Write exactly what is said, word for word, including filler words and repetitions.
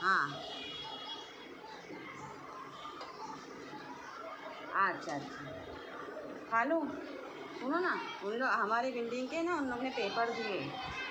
हाँ अच्छा अच्छा खा लूँ। सुनो ना, उन लोग हमारी बिल्डिंग के ना उन लोग ने पेपर दिए